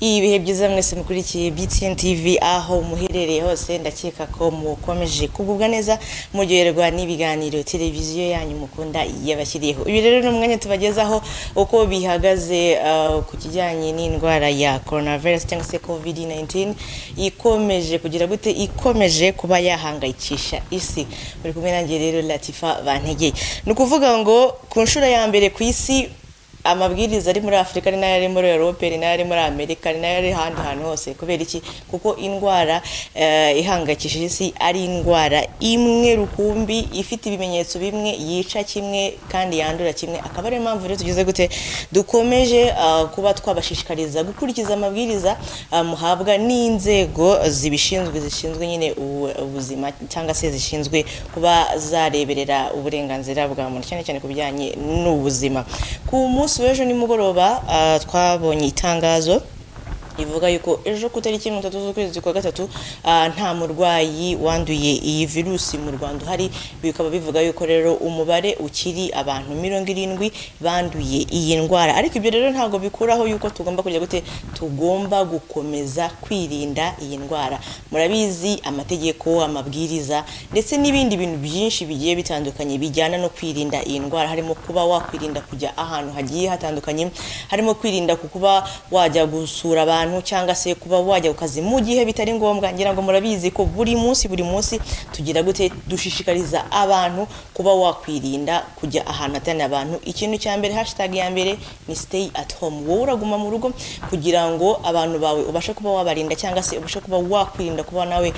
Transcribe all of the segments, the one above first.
Ibihe byiza mwese mukurikiye BTN TV aho muherereye hose ndakeka ko mukomeje kugubwa neza muryoherwa n'ibiganiro televiziyo yanyu mukunda yabashyiriyeho. Uyu rero ni umwanya tubagezaho uko bihagaze ku kijyanye n'indwara ya coronavirus cyangwa se COVID-19 ikomeje kugira gute, ikomeje kuba yahangayikisha isi. Muri kumwe nanjye rero Latifa Bantegeye. Nukuvuga ngo ku nshuro ya mbere ku isi amabwiriza ari muri Afrika ni nayo ari muri Europe ni nayo ari muri Amerika ni nayo ari handi hantu hose. Kubera iki? Kuko indwara ihangayikishije isi ari indwara imwe rukumbi ifite ibimenyetso bimwe, yica kimwe kandi yandura kimwe. Akaba ari impamvu rero tugize gute dukomeje kuba twabashishikariza gukurikiza amabwiriza muhabwa n'inzego zishinzwe nyine ubuzima cyangwa se zishinzwe kuba zareberera uburenganzira bwa muntu cyane cyane kubijyanye n'ubuzima. Ku munsi w'ejo nimugoroba twabonye itangazo ivuga yuko ejo ku tariki 30 z'ukwezi kwa gatatu nta murwayi wanduye iyi virusi mu Rwanda hari. Bikaba bivuga yuko rero umubare ukiri abantu 70 banduye iyi ndwara. Ariko ibyo rero ntago bikuraho yuko tugomba kujya gute, tugomba gukomeza kwirinda iyi ndwara. Murabizi amategeko, amabwiriza ndetse n'ibindi bintu byinshi bigiye bitandukanye bijyana no kwirinda iyi ndwara, harimo kuba wakwirinda kujya ahantu hagiye hatandukanye, harimo kwirinda kuba wajya gusura abantu cyangwa se kuba wajya ukazi mu gihe bitari ngombwa. Ngira ngo murabizi ko buri munsi tugira gute dushishikariza abantu kuba wakwirinda kujya ahantu hatana abantu. Ikintu cya mbere #ya mbere ni stay at home. Wowe uraguma mu rugo kugira ngo abantu bawe ubashe kuba wabarinda cyangwa se ubashe kuba wakwirinda kuba nawe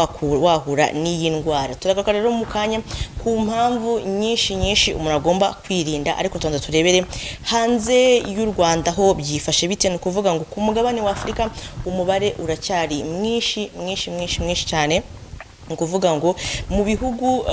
wahura n'iyi ndwara. Turagaruka rero mu kanya ku mpamvu nyinshi umuntu agomba kwirinda, ariko tubanza turebere hanze y'u Rwanda ho byifashe bite. No kuvuga ngo ku mugabane wa Afrika umubare uracyari mwinshi cyane. Ukuvuga ngo mu bihugu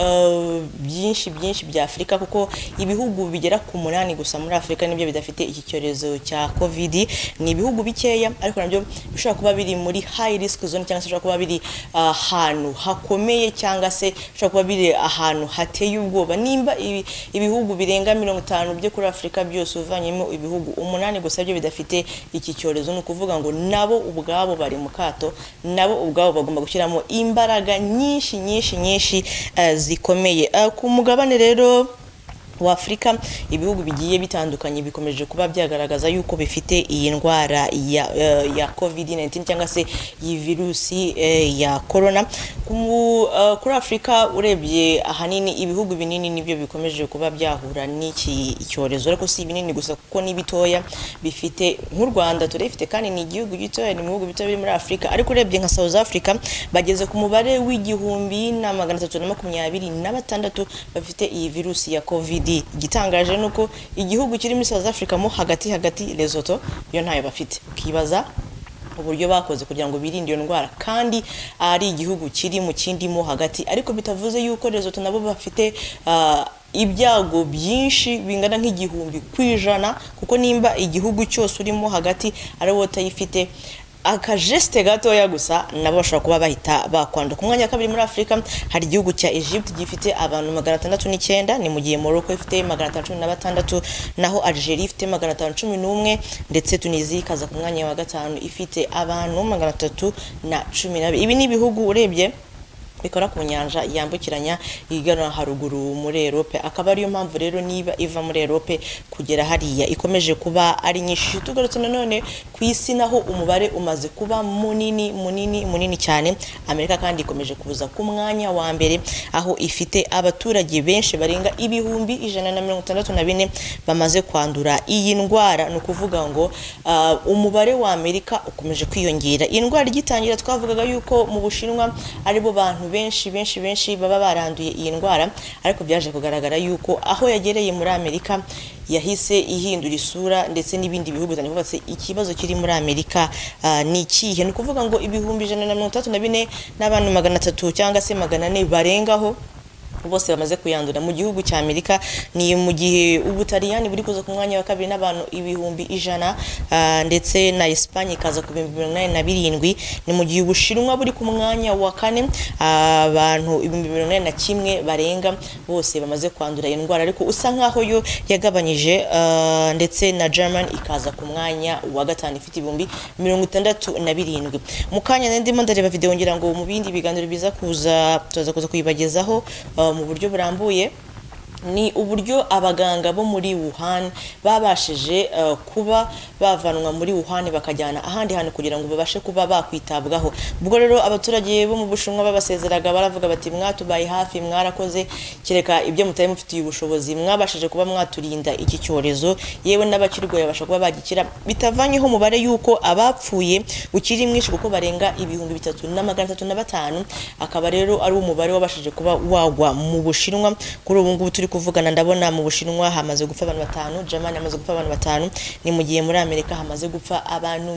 byinshi bya Afrika, kuko ibihugu bigera ku 8 gusa muri Afrika nibyo bidafite iki cyorezo cya COVID. Ni ibihugu bikeya ariko nabyo bishobora kuba biri muri high risk zone cyangwa se bishobora kuba biri ahantu hakomeye cyangwa se bishobora kuba biri ahantu hateye ubwoba. Nimba ibihugu birenga 50 byo kuri Afrika byose uvanyemo ibihugu 8 gusa byo bidafite iki cyorezo, no kuvuga ngo nabo ubwabo bari mu kato, nabo ubwabo bagomba gushyiramo imbaraga nyinshi zikomeye. Ku mugabane rero wa Afrika ibihugu bigiye bitandukanye bikomeje kuba byagaragaza yuko bifite iyi ndwara ya COVID-19 cyangwa se iyi virusi ya corona. Kuri Afrika urebye ahanini ibihugu binini nibyo bikomeje kuba byahura n'iki cyorezo, ariko si binini gusa kuko ni bitoya bifite. Nk'u Rwanda turefite kandi ni igihugu gitoya, ni mu bihugu bitoya biri muri Afrika. Ariko urebye nka South Africa bageze ku mubare w'1326 bafite iyi virusi ya COVID. Igitangaje nuko igihugu kiri muri South Africa mo hagati Lesotho yo ntayo bafite. Ukibaza uburyo bakoze kugira ngo birinde iyo ndwara kandi ari igihugu kiri mu kindi mo hagati. Ariko bitavuze yuko Lesotho nabo bafite ibyago byinshi bingana nk'igihumbi kwijana, kuko nimba igihugu cyose urimo hagati ari wowe utayifite akajeste gatoya gusa nabo bashobora kuba bahita bakwandura. Ku mwanya wa kabiri muri Afrika hari igihugu cya Egypt gifite abantu 609, ni mu gihe Morocco ifite 516, naho Algeria ifite 511 ndetse Tunisia ikaza ku mwanya wa gatanu ifite abantu 312. Ibi ni ibihugu urebye bikora ku nyanja yambukiranya igana haruguru muri Europe. Akaba ariyo mpamvu rero niba iva muri Europe kugera hariya ikomeje kuba ari nyinshi. Tugarutse nanone ku isi naho umubare umaze kuba munini cyane. Amerika kandi ikomeje kuza ku mwanya wa mbere aho ifite abaturage benshi barenga ibihumbi 164 bamaze kwandura iyi ndwara. No kuvuga ngo umubare wa Amerika ukomeje kwiyongera. Iyi ndwara igitangira twavugaga yuko mu Bushinwa aribo bantu benshi baba baranduye iyi ndwara, ariko byaje kugaragara yuko aho yagereye muri Amerika yahise ihindura isura ndetse n'ibindi bihugu bitandukanye. Ikibazo kiri muri Amerika ni ikihe? Ni kuvuga ngo ibihumbi 134 n'abantu 300 cyangwa se 400 barengaho bose bamaze kuyandura. Mu gihugu cya Amerika ni mu gihe Ubutaliyani buri kuza ku mwanya wa kabiri n'abantu 100,000, ndetse na Espagne ikaza ku 87. Ni mu gihe Ubushinwa buri ku mwanya wa kane, abantu 81 barenga bose bamaze kwandura indwara, ariko usa nkaho yo yagabanyije, ndetse na German ikaza ku mwanya wa gatanu ifite 67. Mu kanya ndimo ndareba video ngira ngo mu bindi biganiro biza kuza kuyibagezaho mu buryo burambuye, ni uburyo abaganga bo muri Wuhan babashije kuba bavanwa muri Wuhan bakajyana ahandi hantu kugira ngo babashe kuba bakwitabwaho. Ubwo rero abaturage bo mu Bushinwa babasezeraga baravuga bati mwatubaye hafi, mwarakoze, kereka ibyo mutaye mufitiye ubushobozi mwabashije kuba mwaturinda iki cyorezo, yewe n'abakirwaye babasha kuba bagikira, bitavanyeho umubare yuko abapfuye ukiri mwinshi kuko barenga 3,305. Akaba rero ari umubare wabashije kuba wagwa mu Bushinwa. Kuri ubu ngubu turi kuvugana ndabona mu Bushinwa hamaze gupfa abantu 5, Germany hamaze gupfa abantu 5, ni mu gihe muri Amerika hamaze gupfa abantu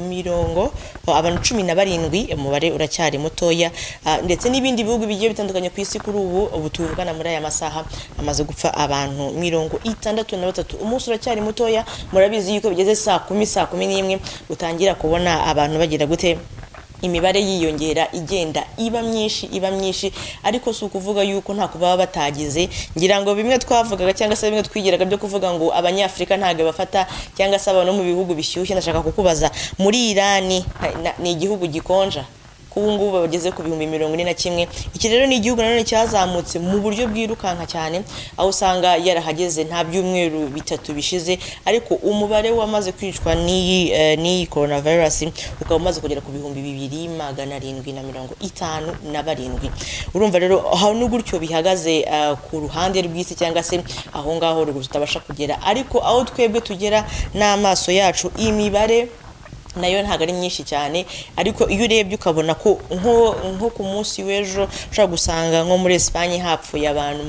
17. Umubare uracyari mutoya, ndetse n'ibindi bihugu bigiye bitandukanye ku isi kuri ubu tuvugana muri aya masaha hamaze gupfa abantu 63. Umunsi uracyari mutoya, murabizi yuko bigeze saa 10 utangira kubona abantu bagira gute imibare yiyongera igenda iba myinshi, ariko si ukuvuga yuko nta kuba batagize. Ngira ngo bimwe twavugaga cyangwa se bimwe twigiraga byo kuvuga ngo Abanyafrika ntago bafata cyangwa se abantu mu bihugu bishyushye, ndashaka kukubaza muri Irani ni igihugu gikonja kubu ngubu bageze ku 41. Iki rero ni igihugu nanone cyazamutse mu buryo bwirukanka cyane, aho usanga yarahageze nta byumweru 3 bishize, ariko umubare wamaze kwicwa ni coronavirus ukaba umaze kugera ku 2,757. Urumva rero aho n'ugutyo bihagaze ku ruhande rw'isi cyangwa se aho ngaho tutabasha kugera, ariko aho twebwe tugera n'amaso yacu imibare nayo ntago ari myinshi cyane, ariko iyo urebye ukabona ko nko ku munsi w'ejo ushaka gusanga nko muri Espagne hapfuye abantu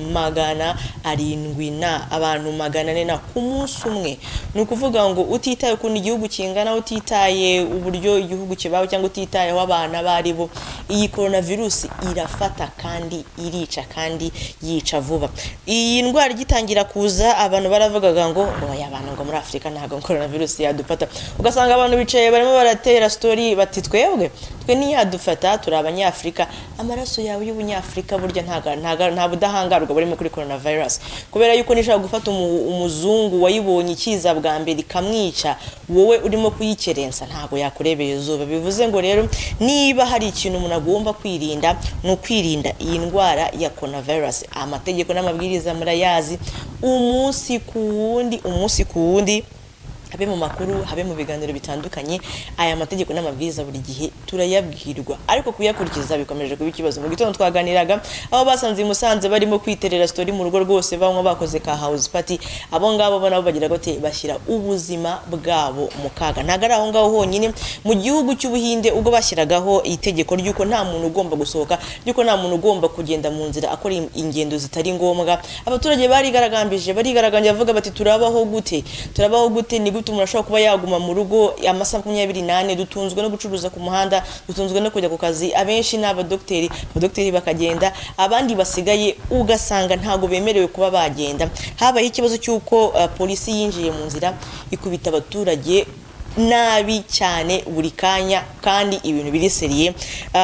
700 abantu 400 ku munsi umwe. Ni ukuvuga ngo utitaye ukuntu igihugu kingana, utitaye uburyo igihugu kibaho cyangwa utitayeho abana baribo, iyi coronavirus irafata kandi irica kandi yica vuba. Iyi ndwara igitangira kuza abantu baravugaga ngo abantu ngo muri Afrika ntago coronavirus yadufata, ugasanga abantu bicaye barimo baratera story bati twe niyadufata turi Abanyafrika. Amaraso yawe y'Ubunyafrika burya nta budahangarwa burimo kuri coronavirus, kubera yuko nishaka gufata umuzungu wayibonye ikiza bwa mbere ikamwica, wowe urimo kuyikerensa ntago yakurebeye izuba. Bivuze ngo rero niba hari ikintu umuntu agomba kwirinda no kwirinda iyi ndwara ya coronavirus, amategeko n'amabwiriza murayazi, umunsi ku wundi habe mu makuru, habe mu biganiro bitandukanye, aya mategeko n'amabwiriza buri gihe turayabwirwa, ariko kuyakurikiza bikomeje kuba ikibazo. Mu gitondo twaganiraga abo basanze i Musanze barimo kwiterera story mu rugo rwose bamwe bakoze ka house party, abo ngabo bona bagira gote bashyira ubuzima bwabo mu kaga. Ntago ari aho ngaho honyine, mu gihugu cy'Ubuhinde ubwo bashyiragaho itegeko ryuko nta muntu ugomba gusohoka, ryuko nta muntu ugomba kugenda mu nzira akora ingendo zitari ngombwa, abaturage barigaragambije bavuga bati turabaho gute ni gute umuntu ashobora kuba yaguma mu rugo amasaha 28, dutunzwe no gucuruza ku muhanda, dutunzwe no kujya ku kazi, abenshi n'abadokiteri bakagenda, abandi basigaye ugasanga ntago bemerewe kuba bagenda. Habaye ikibazo cyuko polisi yinjiye mu nzira ikubita abaturage nabi cyane buri kanya, kandi ibintu biri seriye.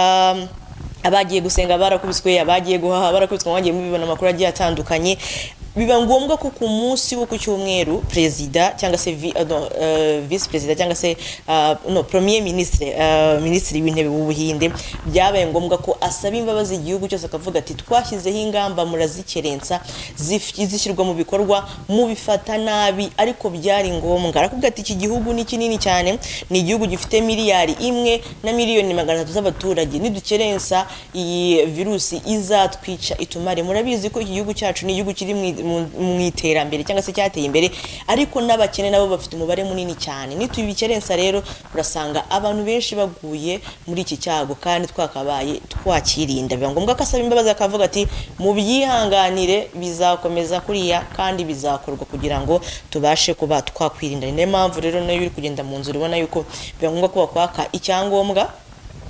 Abagiye gusenga barakubiswe, abagiye guhaha barakubiswe, mwagiye mubibona amakuru agiye atandukanye. Biba ngombwa ko ku munsi wo ku cyumweru president cyangwa se vice president cyangwa se premier ministre w'intebe w'Ubuhinde byabaye ngombwa ko asaba imbabazi igihugu cyose, akavuga ati twashyizeho ingamba murazikerensa, zishyirwa mu bikorwa mubifata nabi, ariko byari ngombwa. Arakubwira ati iki gihugu ni kinini cyane, ni igihugu gifite miliyari 1 na miliyoni 300 z'abaturage, nidukerensa iyi virusi izatwica itumare. Murabizi ko iki gihugu cyacu ni igihugu kiri mu iterambere cyangwa se cyateye imbere, ariko n'abakene nabo bafite umubare munini cyane. Nitubikerensa rero urasanga abantu benshi baguye muri iki cyago, kandi twakabaye twakirinda. Biba ngombwa ko asaba imbabazi, akavuga ati mu byihanganire bizakomeza kuriya kandi bizakorwa kugira ngo tubashe kuba twakwirinda. Niyo mpamvu rero nayo uri kugenda mu nzira ubona yuko biba ngombwa ko bakwaka icyangombwa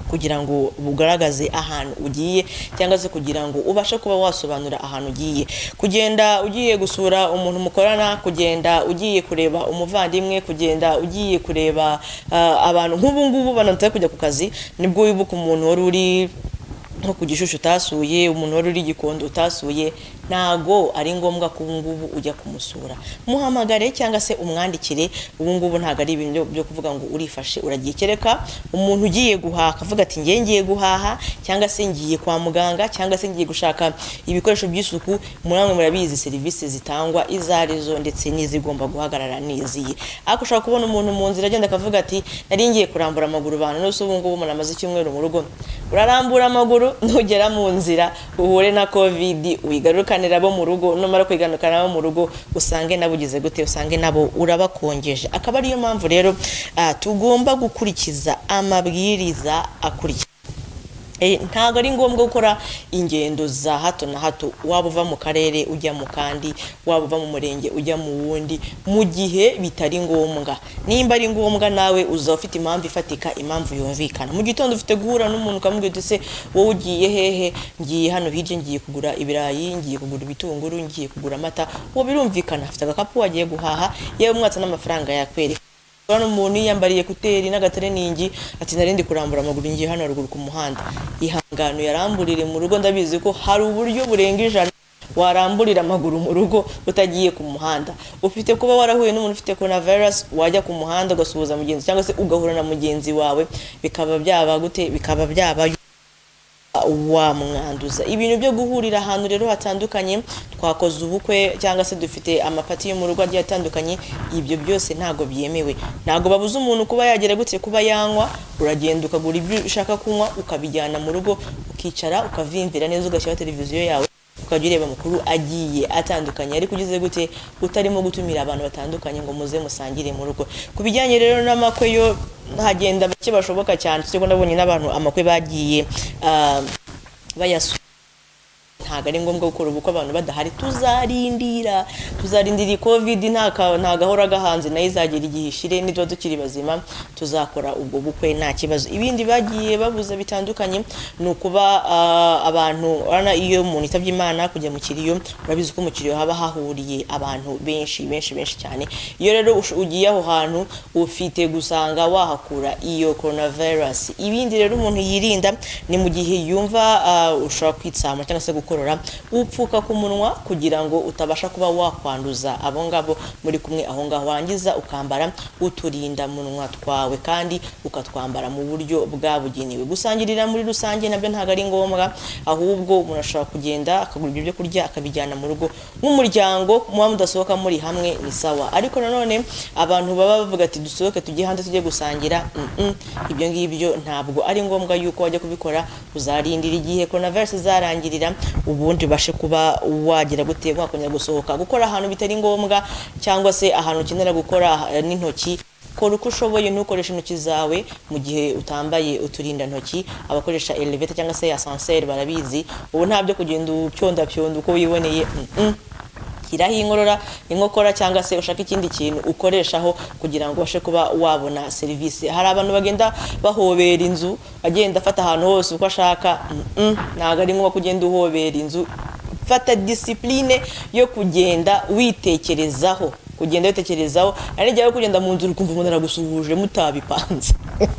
kugira ngo bugaragaze ahantu ugiye cyangwa se kugira ngo ubashe kuba wasobanura ahantu ugiye. Kugenda ugiye gusura umuntu mukorana, kugenda ugiye kureba umuvandimwe, kugenda ugiye kureba abantu nk'ubu ngubu banataka kujya ku kazi, nibwo wibuka umuntu wari uri nko ku Gishushu utasuye, umuntu wari uri Gikondo utasuye, ntago ari ngombwa ko ubungubu ujya kumusura. Muhamagare cyangwa se umwandikire. Ubungubu ntago ari ibintu byo kuvuga ngo urifashe uragiye. Kereka umuntu ugiye guhaha avuga ati ngiye guhaha, cyangwa se ngiye kwa muganga, cyangwa se ngiye gushaka ibikoresho by'isuku. Muramwe murabizi serivisi zitangwa izarizo ndetse n'izigomba guhagarara niziye. Ariko ushaka kubona umuntu mu nzira agenda akavuga ati nari ngiye kurambura amaguru abantu, no ubungubu muramaze icyumweru mu rugo, urarambura amaguru ntugera mu nzira uhure na covid, wigarukanira bo mu rugo, numara kwiganukana bo mu rugo usange nabugize gute, usange nabo urabakongeje. Akaba ariyo mpamvu rero tugomba gukurikiza amabwiriza akurikira. Ntago ari ngombwa gukora ingendo za hato na hato, waba uva mu karere ujya mu kandi, waba uva mu murenge ujya mu wundi, mu gihe bitari ngombwa. Nimba ari ngombwa nawe uza ufite impamvu ifatika, impamvu yumvikana. Mu gitondo ufite guhura n'umuntu ukamubwira uti se wowe ugiye hehe? Ngiye hano hirya, ngiye kugura ibirayi, ngiye kugura ibitunguru, ngiye kugura amata. Uwo birumvikana, afite agakapu wagiye guhaha, yewe umwatsa n'amafaranga yakwereka. Hano umuntu yambariye kuteri n'agatereningi ati narindi kurambura amaguru ngiye hano ruguru ku muhanda. Ihangano yaramburire mu rugo, ndabizi ko hari uburyo burenga 100 waramburira amaguru mu rugo utagiye ku muhanda. Ufite kuba warahuye n'umuntu ufite coronavirus, wajya ku muhanda ugasuhuza mugenzi cyangwa se ugahura na mugenzi wawe, bikaba byaba gute, bikaba byaba wa mwanduza. Ibintu byo guhurira ahantu rero hatandukanye, twakoze ubukwe cyangwa se dufite amapati yo mu rugo agiye atandukanye, ibyo byose ntago byemewe. Ntago babuza umuntu kuba yagera gutse kuba yanywa, uragenda ukagura ibyo ushaka kunywa ukabijyana mu rugo, ukicara ukavimvira neza, ugashyira televiziyo yawe ukajya ureba amakuru agiye atandukanye. Ariko ugize gute utarimo gutumira abantu batandukanye ngo muze musangire mu rugo. Kubijyanye rero n'amakwe yo hagenda bake bashoboka cyane, cyo nabonye n'abantu amakwe bagiye bayasura. Ntago ari ngombwa gukora ubukwe abantu badahari. Tuzarindira covid ntagahora gahanze, nayo izagera igihe ishire, nitwa dukiri bazima tuzakora ubwo bukwe nta kibazo. Ibindi bagiye babuza bitandukanye nukuba abantu urana iyo umuntu itabye Imana kujya mu kiriyo, urabizi ko mu kiriyo haba hahuriye abantu benshi cyane. Iyo rero ugiye aho hantu ufite gusanga wahakura iyo coronavirus. Ibindi rero umuntu yirinda ni mu gihe yumva ushobora kwitsama cyangwa se gukora upfuka ku munwa kugira ngo utabasha kuba wakwanduza abo ngabo muri kumwe aho ngaho. Wangiza ukambara uturinda munwa twawe kandi ukatwambara mu buryo bwabugenewe. Gusangirira muri rusange nabyo ntago ari ngombwa, ahubwo umuntu ashobora kugenda akagura ibyo kurya akabijyana mu rugo nk'umuryango, muba mudasohoka muri hamwe ni sawa. Ariko nanone abantu baba bavuga ati dusohoke tujye hanze tujye gusangira, ibyo ngibyo ntabwo ari ngombwa yuko wajya kubikora. Uzarindira igihe coronavirus zarangirira, ubundi bashe kuba wagira gute wakongera gusohoka gukora ahantu bitari ngombwa, cyangwa se ahantu ukenera gukora n'intoki. Kora uko ushoboye, ntukoreshe intoki zawe mu gihe utambaye uturinda ntoki. Abakoresha elevator cyangwa se ascenseur barabizi, ubu ntabyo kugenda upyonda uko wiboneye. Hiraho inkokora cyangwa se ushaka ikindi kintu ukoreshaho kugira ngo bashe kuba wabona serivisi. Hari abantu bagenda bahobera inzu, agenda afata ahantu hose uko ashaka. Ntago ari ngombwa kugenda uhobera inzu. Fata discipline yo kugenda witekerezaho, ari njye kugenda mu nzu ukumva umuntu aragusuhuje mutabipanze.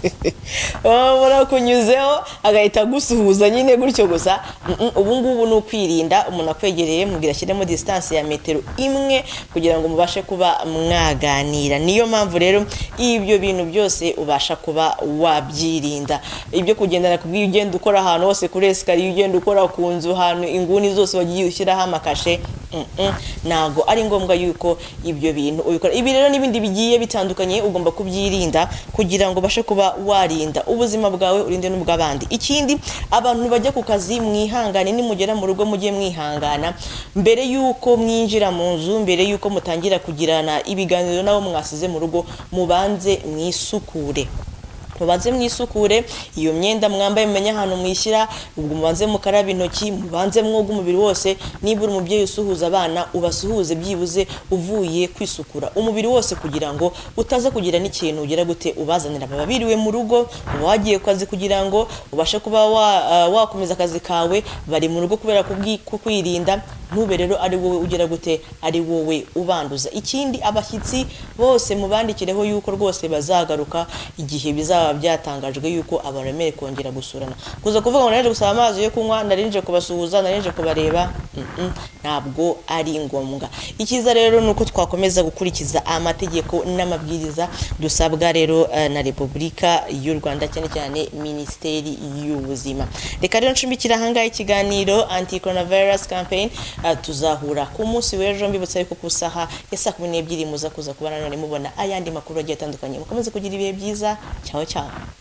Barakunyuzeho agahita gusuhuza nyine gutyo gusa. Ubu ngubu ni ukwirinda. Umuntu akwegereye mubwira ashyiremo distance ya metero 1 kugira ngo mubashe kuba mwaganira. Niyo mpamvu rero ibyo bintu byose ubasha kuba wabyirinda. Ibyo kugendana kubwiye ugenda ukora ahantu hose kuri escalier, ugenda ukora ku nzu ahantu inguni zose wagiye ushyiraho amakashe, ntago ari ngombwa yuko ibyo bintu ubikora. Ibi rero n'ibindi bigiye bitandukanye ugomba kubyirinda kugira ngo bashe kuba warinda ubuzima bwawe urinde n'ubw'abandi. Ikindi, abantu bajya ku kazi mwihangane, nimugera mu rugo mujye mwihangana. Mbere yuko mwinjira mu nzu, mbere yuko mutangira kugirana ibiganiro nabo mwasize mu rugo, mubanze mwisukure. mubanze mwisukure iyo myenda mwambaye mumenye ahantu mwishyira ubwo mubanze mukaraba intoki mubanze mwoga umubiri wose nibura umubyeyi usuhuza abana ubasuhuze byibuze uvuye kwisukura umubiri wose kugira ngo utaza kugira n'ikintu ugera gute ubazanira babiriwe mu rugo wagiye kazi kugira ngo ubashe kuba wakomeza akazi kawe bari mu rugo kubera kukwirinda ntube rero ari wowe ugera gute ari wowe ubanduza ikindi abashyitsi bose mubandikireho yuko rwose bazagaruka igihe bizaba byatangajwe yuko abaremere kongera gusurana kuza kuvuga ngo naje gusaba amazi yo kunywa narinje kubasuhuza narinje kubareba ntabwo ari ngombwa ikiza rero nuko twakomeza gukurikiza amategeko n'amabwiriza dusabwa rero na Repubulika y'u Rwanda cyane cyane Minisiteri y'Ubuzima reka rero ncumbikira hanga ikiganiro anti coronavirus campaign tuzahura ku munsi w'ejo mbibutsa yuko kusaha ya 12 muza kuza kubana none mubona ayandi makuru agiye atandukanye mukomeze kugira ibihe byiza ciao ciao